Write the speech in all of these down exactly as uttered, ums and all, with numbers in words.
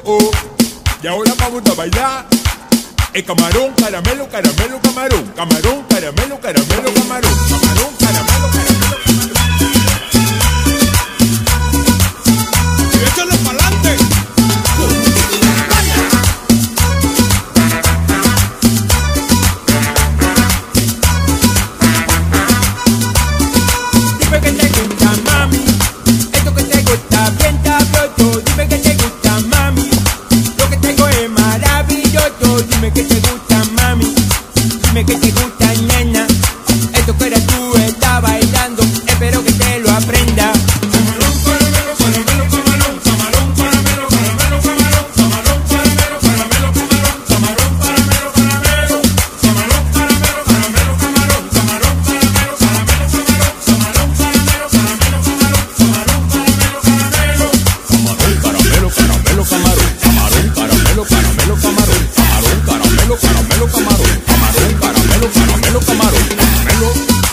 oh. Y ahora vamos a bailar el camarón, caramelo, caramelo, camarón. Camarón, caramelo, caramelo, camarón. Camarón, caramelo, caramelo, camarón. Y échale pa'lante. Dime que te gusta, mami. Esto que te gusta bien sabroso. Dime que te gusta, mami. Lo que tengo es maravilloso. Dime que te gusta, mami. Dime que te gusta, nena. Esto que eres tú está bailando. Espero que te lo aprenda. Camarón, caramelo, caramelo, camarón. Camarón, caramelo, caramelo, camarón. Camarón, caramelo, caramelo, camarón. Camarón, caramelo, caramelo. Camarón, caramelo, caramelo, camarón. Camarón, caramelo, caramelo, camarón. Camarón, caramelo, caramelo, camarón. Camarón, caramelo, caramelo. Camarón, caramelo, caramelo, camarón. Camarón, caramelo, caramelo, camarón. Camarón, caramelo, caramelo, camarón. Camarón, caramelo, caramelo, camarón. Caramelo.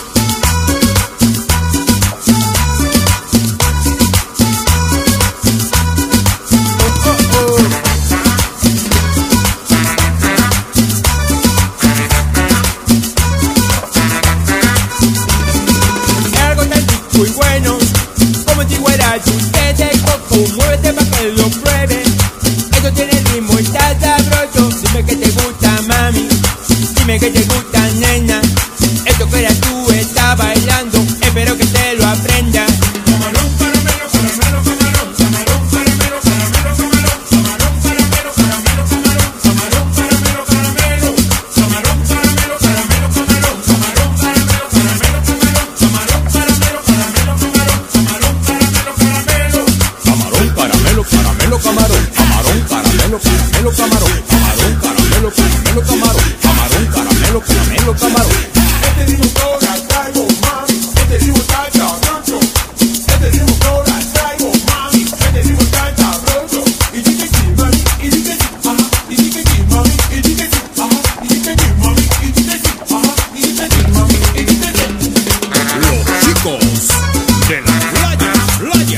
Es algo tan rico y bueno, como si fuera dulce de coco. Muévete pa' que lo pruebe. Esto tiene ritmo y está sabroso. Dime que te gusta, mami. Dime que te gusta, nena. Esto que eras tú está bailando. Espero que te lo aprenda. Camarón, caramelo, caramelo, camarón. Camarón, caramelo, caramelo, camarón. Camarón, caramelo, caramelo, camarón. Camarón, caramelo, caramelo. Camarón, caramelo, caramelo, camarón. Camarón, caramelo, caramelo, camarón. Camarón, caramelo, caramelo, camarón. Camarón, caramelo, caramelo. Camarón, caramelo, caramelo, camarón. Camarón, caramelo, caramelo, camarón. Camarón, caramelo, caramelo, camarón. Camarón, caramelo, caramelo, camarón. Este ritmo yo la traigo, mami. Este ritmo está sabroso. Este ritmo yo la traigo, mami. Este ritmo está sabroso. Y dice sí, mami. Y dice sí, ajá. Y dice sí, mami. Y dice sí, ajá. Y dice sí, mami. Y dice sí, ajá. Y dice sí, mami. Y dice sí. Los chicos de la playa, playa, playa.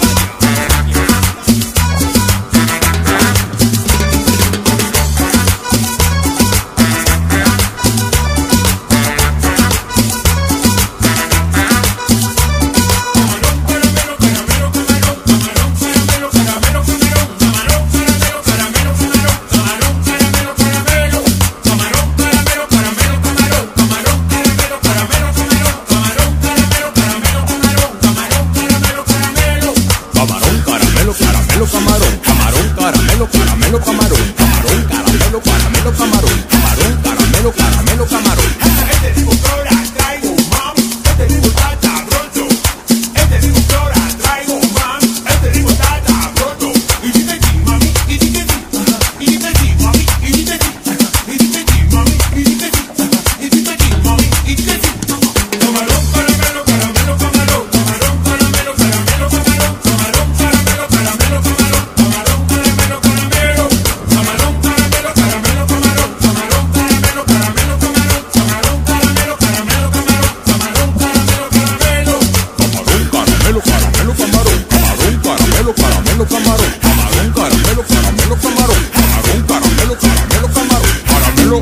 Camarón, camarón, caramelo, caramelo, camarón. Camarón, caramelo, caramelo, camarón. Camarón, caramelo, caramelo, camarón. Este ritmo yo la traigo, mami. Este ritmo está sabroso. Este ritmo yo la traigo, mami. Este ritmo está sabroso. Y dice sí, mami. Y dice sí, ajá. Y dice sí, mami. Y dice sí, ajá. Y dice sí, mami. Y dice sí, ajá. Y dice sí, mami. Y dice sí. Camarón, caramelo, caramelo, camarón. Camarón, caramelo, caramelo, camarón. Camarón, caramelo, caramelo, camarón. Camarón, caramelo, caramelo. Camarón, caramelo, caramelo, camarón. Camarón, caramelo, caramelo, camarón. Camarón, caramelo, caramelo, camarón. Camarón, caramelo, caramelo. Camarón, caramelo, caramelo, camarón. Camarón, caramelo, caramelo, camarón. Camarón, caramelo, caramelo, camarón. Camarón, caramelo, caramelo, camarón. Caramelo.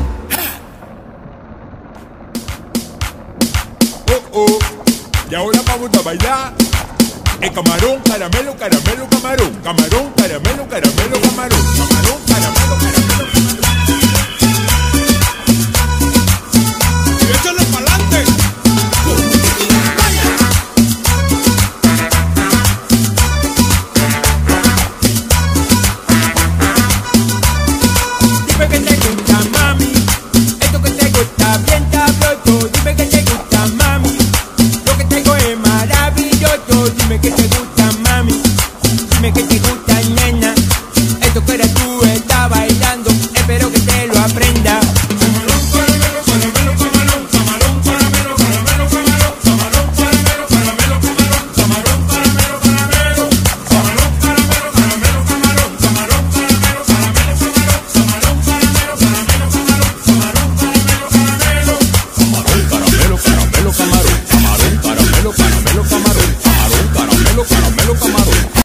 Oh, oh. Y ahora vamos a bailar el camarón, caramelo, caramelo, camarón. Camarón, caramelo, caramelo, camarón. Camarón, caramelo, caramelo, camarón. Y échale pa'lante. Dime que te gusta, mami. Esto que te gusta bien sabroso. Dime que te gusta, mami. Lo que tengo es maravilloso. Dime que te gusta, mami. Dime que te gusta.